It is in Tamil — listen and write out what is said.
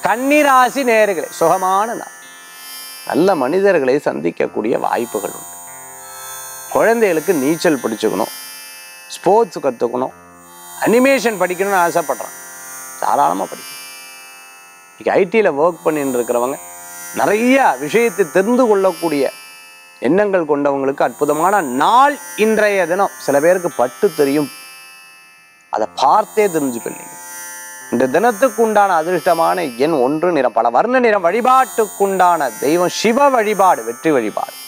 கன்னிராசி நேயர்களே சுகமான நாள். நல்ல மனிதர்களை சந்திக்கக்கூடிய வாய்ப்புகள் உண்டு. குழந்தைகளுக்கு நீச்சல் படிச்சுக்கணும், ஸ்போர்ட்ஸ் கற்றுக்கணும், அனிமேஷன் படிக்கணும்னு ஆசைப்படுறான், தாராளமாக படிக்கணும். இன்னைக்கு ஐடியில் ஒர்க் பண்ணிட்டு இருக்கிறவங்க நிறைய விஷயத்தை தெரிந்து கொள்ளக்கூடிய எண்ணங்கள் கொண்டவங்களுக்கு அற்புதமான நாள் இன்றைய தினம். சில பேருக்கு பட்டு தெரியும், அதை பார்த்தே தெரிஞ்சுக்கொள்ளீங்க. இந்த தினத்துக்கு உண்டான அதிர்ஷ்டமான எண் 1 நிறம், பல வர்ண நிறம். வழிபாட்டுக்குண்டான தெய்வம் சிவ வழிபாடு, வெற்றி வழிபாடு.